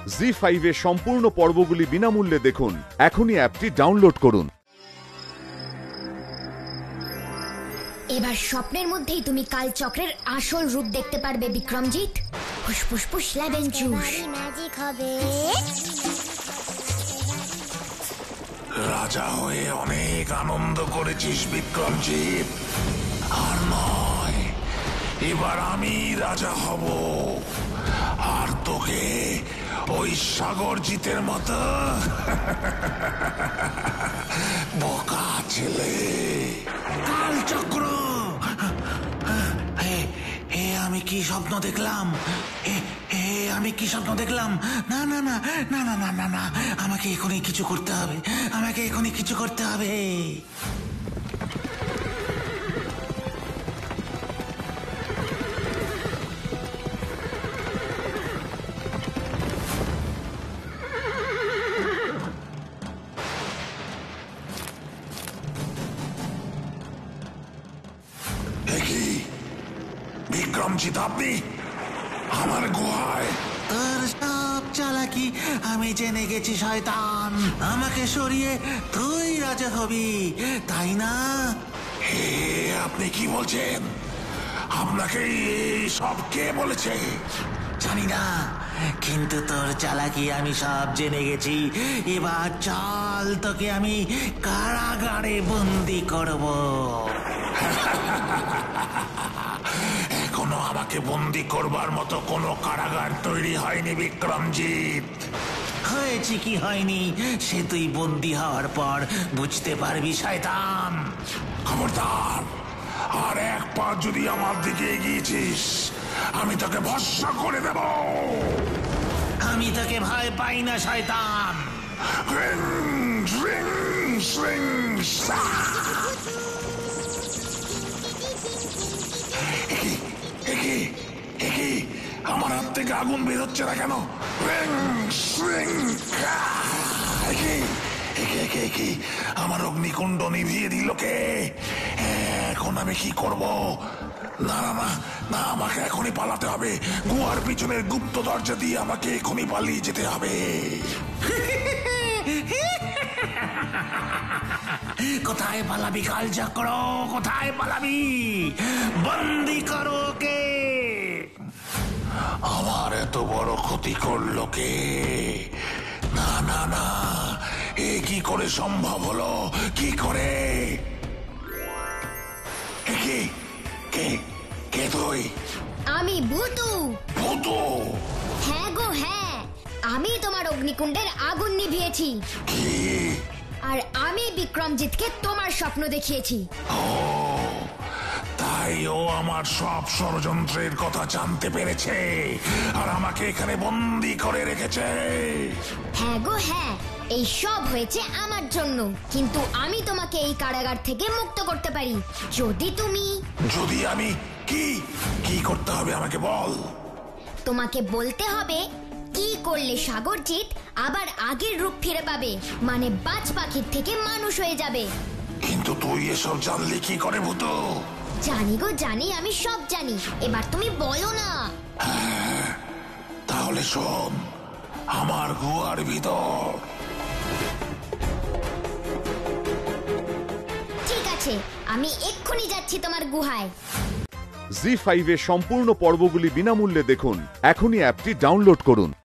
জি5 এর সম্পূর্ণ পর্বগুলি বিনামূল্যে দেখুন। এখনই অ্যাপটি ডাউনলোড করুন। এবার স্বপ্নের মধ্যেই তুমি কালচক্রের আসল রূপ দেখতে পারবে বিক্রমজিৎ। ফুসফুসফুস লেবেন জুস ম্যাজিক হবে। রাজা হয়ে অনেক আনন্দ করেছিস বিক্রমজিৎ, আর নয়, এবার আমি রাজা হব, আর তোকে ওই সাগরজিতের মতো বোকা ছেলে। কালচক্র, আমি কি স্বপ্ন দেখলাম? আমি কি স্বপ্ন দেখলাম? না না না না না না না না, আমাকে এখনই কিছু করতে হবে, আমাকে এখনই কিছু করতে হবে। বিক্রমজিৎ, আপনি আমার গুহায়? তোর সব চালাকি আমি জেনে গেছি শয়তান। আমাকে সরিয়ে তুই রাজা হবি, তাই না? হে, আপনি কি বলছেন? আপনাকে এই সব কে বলেছে? জানি না, কিন্তু তোর চালাকি আমি সব জেনে গেছি। এবার চল, তোকে আমি কারাগারে বন্দি করব। এখনো আমাকে বন্দি করবার মতো কোনো কারাগার তৈরি হয়নি বিক্রমজিৎ। হয়েছে কি হয়নি সে তুই বন্দি হওয়ার পর বুঝতে পারবি শয়তান। খবরদার, আর এক পা যদি আমার দিকে এগিয়েছিস, আমি তোকে ভস্ম করে দেব। আমি তোকে ভয় পাই না শয়তান। আমার হাত থেকে আগুন বের হচ্ছে না কেন? আমার অগ্নিকুণ্ড নিভিয়ে দিল কে? এখন আমি কি করব? না না না না, আমাকে এখনই পালাতে হবে। গুহার পিছনের গুপ্ত দরজা দিয়ে আমাকে এখনই পালিয়ে যেতে হবে। কোথায় পালাবি কালচক্র? কোথায় পালাবি? বন্দি করো কে? আমার এত বড় ক্ষতি করলো কে? না না না, এ কি করে সম্ভব হলো? কি করে? কে কে কে তুই? আমি ভূতু। ভূতু? হ্যাঁ গো হ্যাঁ, আমি তোমার অগ্নিকুণ্ডের আগুন নিভিয়েছি। কি? আর আমি বিক্রমজিৎকে তোমার স্বপ্ন দেখিয়েছি। ও তাই ও আমার সব ষড়যন্ত্রের কথা জানতে পেরেছে আর আমাকে এখানে বন্দি করে রেখেছে। হ্যাঁ গো হ্যাঁ, এই সব হয়েছে আমার জন্য, কিন্তু আমি তোমাকে এই কারাগার থেকে মুক্ত করতে পারি যদি তুমি। যদি আমি কি কি করতে হবে আমাকে বল। তোমাকে বলতে হবে কি করলে সাগরজিৎ আবার আগের রূপ ফিরে পাবে, মানে বাজ পাখির থেকে মানুষ হয়ে যাবে। কিন্তু তুই এসব জানলি কি করে ভূতু? জানি গো জানি, আমি সব জানি, এবার তুমি বলো না। তাহলে শোন, আমার গুহার ভিতর। ঠিক আছে, আমি এক্ষুনি যাচ্ছি তোমার গুহায়। জি5 এর সম্পূর্ণ পর্বগুলি বিনামূল্যে দেখুন। এখনই অ্যাপটি ডাউনলোড করুন।